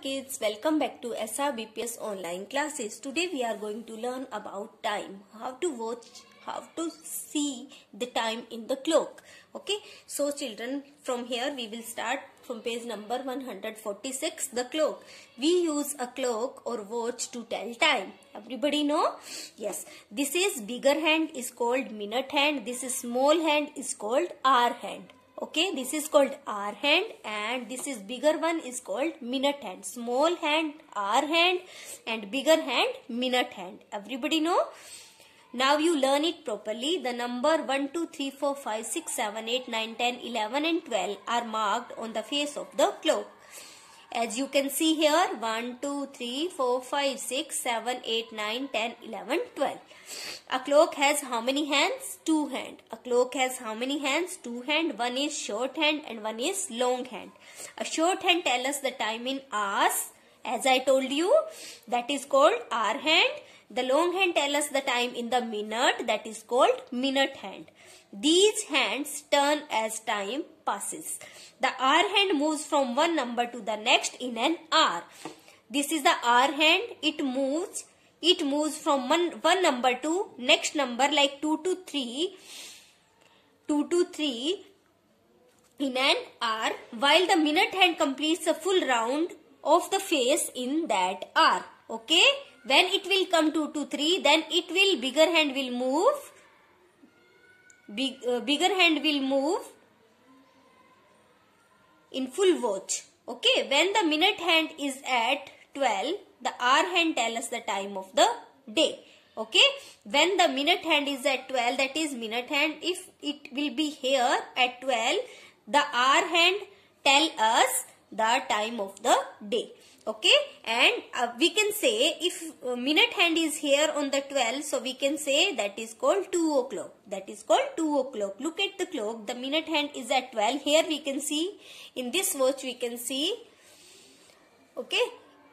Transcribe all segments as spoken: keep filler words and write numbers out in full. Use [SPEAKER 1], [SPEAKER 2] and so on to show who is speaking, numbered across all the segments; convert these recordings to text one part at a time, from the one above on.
[SPEAKER 1] kids, welcome back to S R B P S online classes. Today we are going to learn about time, how to watch, how to see the time in the clock. Okay, so children, from here we will start from page number one hundred forty-six, the clock. We use a clock or watch to tell time. Everybody know? Yes, this is bigger hand is called minute hand, this is small hand is called hour hand. Okay, this is called hour hand and this is bigger one is called minute hand. Small hand, hour hand and bigger hand, minute hand. Everybody know? Now you learn it properly. The number one, two, three, four, five, six, seven, eight, nine, ten, eleven and twelve are marked on the face of the clock. As you can see here, one, two, three, four, five, six, seven, eight, nine, ten, eleven, twelve. A clock has how many hands? Two hands. A clock has how many hands? Two hands. One is short hand and one is long hand. A short hand tells us the time in hours. As I told you, that is called hour hand. The long hand tells us the time in the minute. That is called minute hand. These hands turn as time passes. The hour hand moves from one number to the next in an hour. This is the hour hand. It moves. It moves from one, one number to next number like two to three. two to three in an hour. While the minute hand completes a full round of the face in that hour. Okay. When it will come two to three, then it will, bigger hand will move. Big, uh, bigger hand will move in full watch. Okay, when the minute hand is at twelve, the hour hand tells us the time of the day. Okay, when the minute hand is at twelve, that is minute hand. If it will be here at twelve, the hour hand tells us the time of the day. Okay, and uh, we can say if uh, minute hand is here on the twelve, so we can say that is called two o'clock. That is called two o'clock. Look at the clock. The minute hand is at twelve. Here we can see, in this watch we can see. Okay.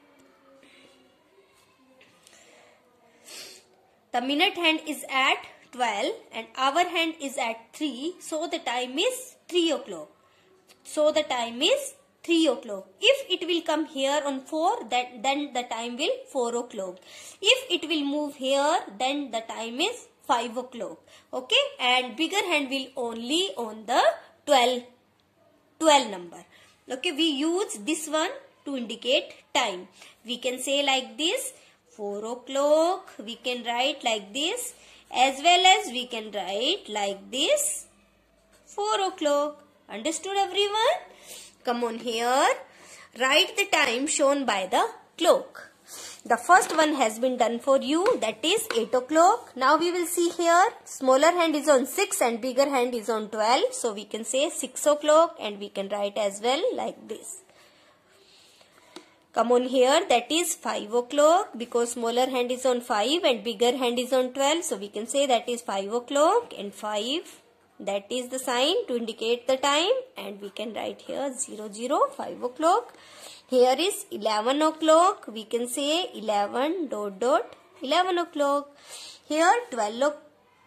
[SPEAKER 1] The minute hand is at twelve and our hand is at three. So the time is three o'clock. So the time is three o'clock. If it will come here on four, that then the time will four o'clock. If it will move here, then the time is five o'clock. Okay, and bigger hand will only on the twelve, twelve number. Okay, we use this one to indicate time. We can say like this, four o'clock. We can write like this, as well as we can write like this, four o'clock. Understood everyone? Come on here, write the time shown by the clock. The first one has been done for you, that is eight o'clock. Now we will see here, smaller hand is on six and bigger hand is on twelve. So we can say six o'clock and we can write as well like this. Come on here, that is five o'clock because smaller hand is on five and bigger hand is on twelve. So we can say that is five o'clock and five. That is the sign to indicate the time, and we can write here zero zero, five o'clock. Here is eleven o'clock. We can say eleven dot dot eleven o'clock. Here twelve o'clock.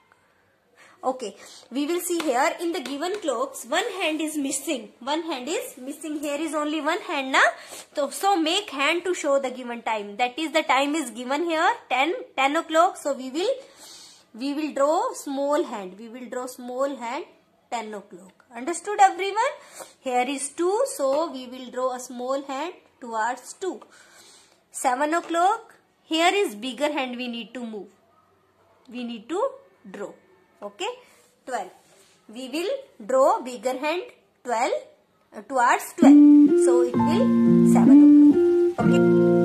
[SPEAKER 1] Okay, we will see here in the given clocks, one hand is missing. One hand is missing. Here is only one hand na. So, so make hand to show the given time. That is the time is given here ten, ten o'clock. So we will We will draw small hand. We will draw small hand ten o'clock. Understood everyone? Here is two. So we will draw a small hand towards two. seven o'clock. Here is bigger hand we need to move. We need to draw. Okay. twelve. We will draw bigger hand twelve uh, towards twelve. So it will seven o'clock. Okay.